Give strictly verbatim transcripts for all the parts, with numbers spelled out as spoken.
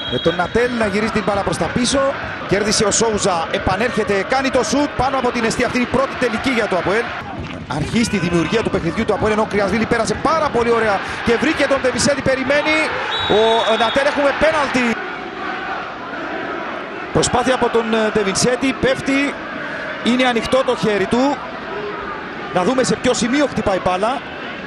Με τον Νατέλ να γυρίζει την μπάλα προς τα πίσω. Κέρδισε ο Σόουζα, επανέρχεται, κάνει το σουτ πάνω από την εστία. Αυτή είναι η πρώτη τελική για το ΑΠΟΕΛ. Αρχίζει τη δημιουργία του παιχνιδιού του ΑΠΟΕΛ, ενώ ο Κρυασβίλη πέρασε πάρα πολύ ωραία και βρήκε τον Ντεβινσέτη, περιμένει. Ο Νατέλ, έχουμε πέναλτι. Προσπάθεια από τον Ντεβινσέτη, πέφτει, είναι ανοιχτό το χέρι του. Να δούμε σε ποιο σημείο χτυπάει μπάλα.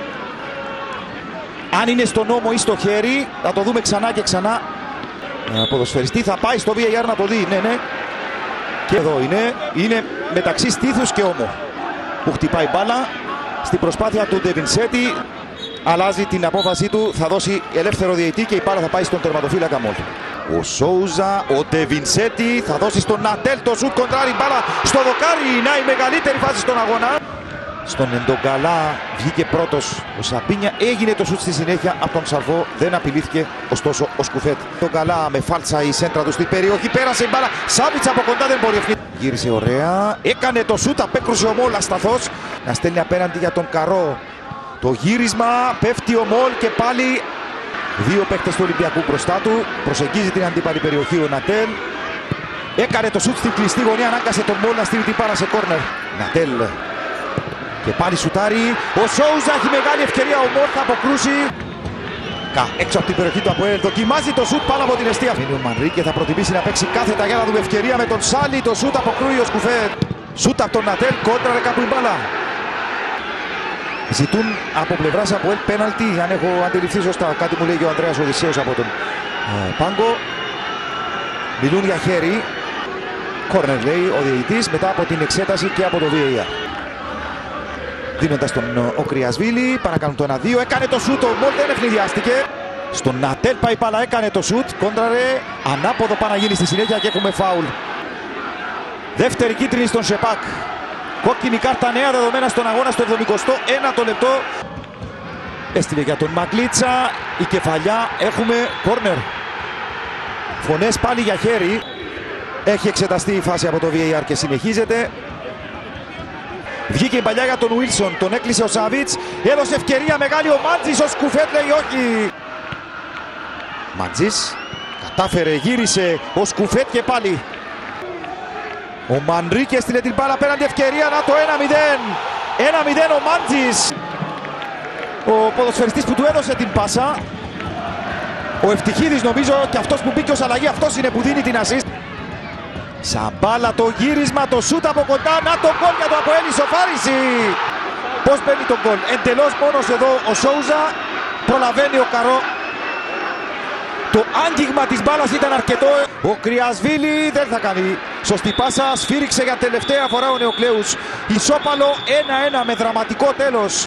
Αν είναι στον ώμο ή στο χέρι, θα το δούμε ξανά και ξανά. Ποδοσφαιριστή θα πάει στο βι έι αρ να το δει, ναι, ναι. Και εδώ είναι, είναι μεταξύ στήθους και ώμου που χτυπάει μπάλα. Στην προσπάθεια του Ντεβινσέτη αλλάζει την απόφαση του, θα δώσει ελεύθερο διαιτητή και η μπάλα θα πάει στον τερματοφύλακα μόνο. Ο Σόουζα, ο Ντεβινσέτη θα δώσει στον Νατέλ το σουτ, κοντράρει μπάλα στο δοκάρι, να η μεγαλύτερη φάση στον αγώνα. Στον Εντογκαλά βγήκε πρώτος ο Σαμπίνια, έγινε το σουτ στη συνέχεια από τον Σαρβό, δεν απειλήθηκε ωστόσο ο Σκουφέτ. Εντογκαλά με φάλτσα η σέντρα του στην περιοχή, πέρασε η μπάλα, Σάβιτς από κοντά δεν μπορεί ευθύνη. Γύρισε ωραία, έκανε το σουτ, απέκρουσε ο Μόλ ασταθώς, να στέλνει απέναντι για τον Καρό. Το γύρισμα, πέφτει ο Μόλ και πάλι δύο παίκτες του Ολυμπιακού μπροστά του, προσεγγίζει την αντίπαλη περιοχή ο Νατέλ. Έκανε το σουτ στην κλειστή γωνία, ανάγκασε τον Μόλ να στείλει την πάρα σε κόρνερ. Νατέλ. Και πάλι σουτάρει, ο Σόουζα έχει μεγάλη ευκαιρία, ο Μόρ θα αποκρούσει. Κα, έξω από την περιοχή του ΑΠΟΕΛ, δοκιμάζει το σουτ πάνω από την εστία. Είναι ο Μανρίκε, θα προτιμήσει να παίξει κάθετα για να δούμε ευκαιρία με τον Σάλι, το σουτ αποκρούει ο Σκουφέτ. Σουτ από τον Νατέλ, κόντραρε κάπου η μπάλα. Ζητούν από πλευράς ΑΠΟΕΛ πέναλτι, αν έχω αντιληφθεί σωστά, κάτι μου λέει και ο Ανδρέας Οδυσσέος από τον ε, Πάγκο. Μιλούν για χέρι, κόρνερ λέει ο διαιτητής μετά από την εξέταση και από το βι έι αρ. Δίνοντας τον ο Κρυασβίλη, παρακάνουν το ένα δύο, έκανε το σούτ, ο Μόλ δεν ευνηδιάστηκε. Στον Νατέλ πάει μπάλα, έκανε το σούτ, κόντραρε, ανάποδο πάει να γίνει στη συνέχεια και έχουμε φάουλ. Δεύτερη κίτρινη στον Σεπάκ. Κόκκινη κάρτα, νέα δεδομένα στον αγώνα στο εβδομηκοστό ένατο λεπτό. Έστειλε για τον Μαγκλίτσα, η κεφαλιά, έχουμε κόρνερ. Φωνές πάλι για χέρι. Έχει εξεταστεί η φάση από το βι έι αρ και συνεχίζεται. Βγήκε η παλιά για τον Βίλσον, τον έκλεισε ο Σάβιτς, έδωσε ευκαιρία μεγάλη ο Μάντζης, ο Σκουφέτ λέει όχι. Μάντζης, κατάφερε, γύρισε ο Σκουφέτ και πάλι. Ο Μανρίκε έστειλε την μπάλα απέναντι, ευκαιρία, να το ένα μηδέν. ένα μηδέν ο Μάντζης. Ο ποδοσφαιριστής που του έδωσε την πάσα. Ο Ευτυχίδης νομίζω και αυτός που μπήκε ως αλλαγή, αυτός είναι που δίνει την ασίστ. Σαν μπάλα το γύρισμα, το σούτ από κοντά, να το γκολ για το ΑΠΟΕΛ, ισοφάριση. Πώς μπαίνει το γκολ, εντελώς μόνος εδώ ο Σόουζα, προλαβαίνει ο Καρό. Το άγγιγμα της μπάλας ήταν αρκετό, ο Κρυασβίλη δεν θα κάνει σωστή πάσα, σφύριξε για τελευταία φορά ο Νεοκλέους. Ισόπαλο ένα ένα με δραματικό τέλος.